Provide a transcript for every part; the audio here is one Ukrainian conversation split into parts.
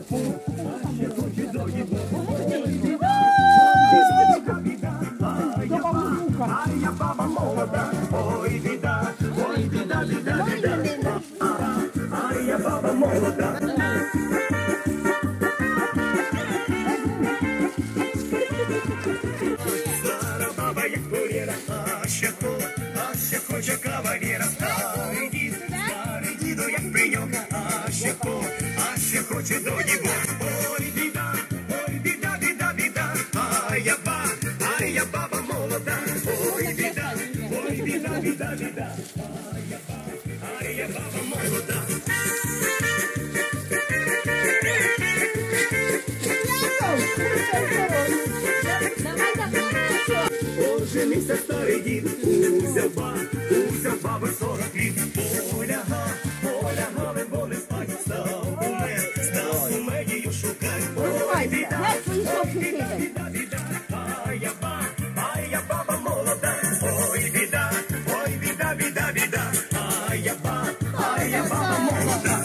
Женився старий дід, узяв баби 40 літ. Полягав, бо не спать, став у медію шукать. Ой, біда, біда, а я баба молода. Ой, біда, біда, а я баба молода.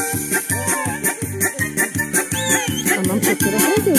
А нам що переходить?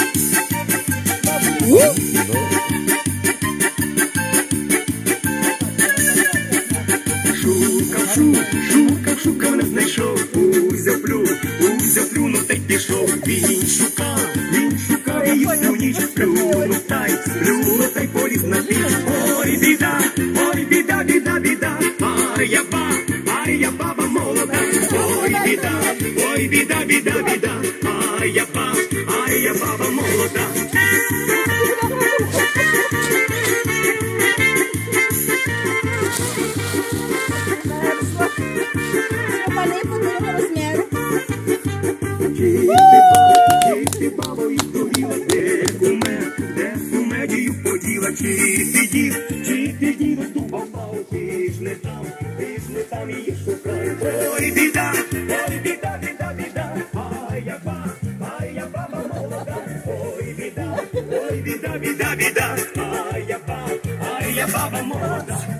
Шукав, не знайшов, узяв плюнув та й пішов. Він шукав її всю ніч, плюнув та й поліз на піч. Ой, біда, біда, а я баба молода. Ой, біда, біда, а я баба молода. Чи бабо і здуріла, де кумедію поділа, чи ти діду ту попав, ти ж не там її шукай. Ой, біда, біда, а я баба молода. Ой, біда, біда, а я баба молода.